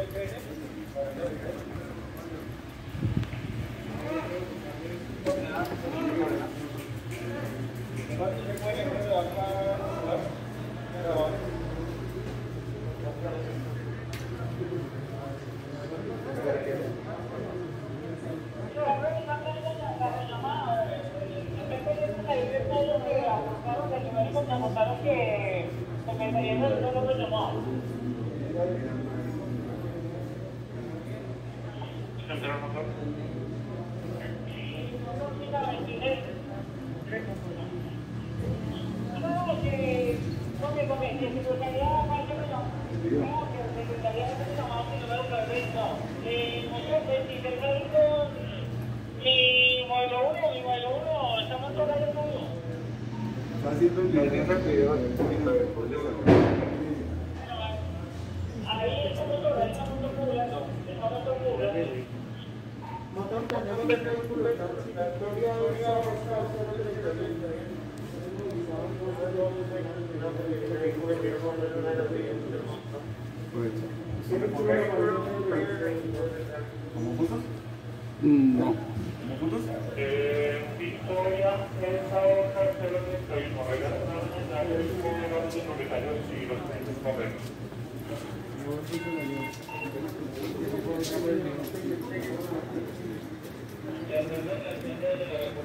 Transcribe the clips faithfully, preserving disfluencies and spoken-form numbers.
¿Como juntos? No. ¿Como juntos? Eh, Victoria, Elsa, Oscar, cero treinta y uno. Regala una mensaje de su gobierno de propietarios y los clientes correctos.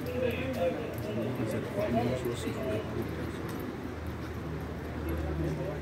Acercarnos los